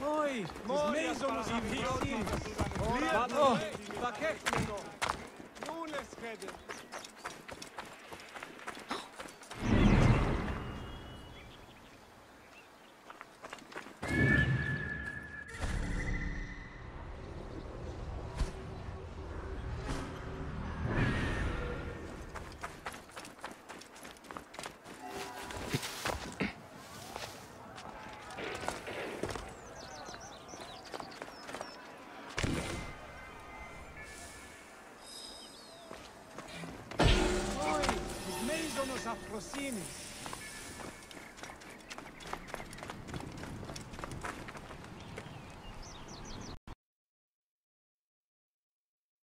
Noi, smesono si vicini. Ma che nulla schede. Sono Afrosinis.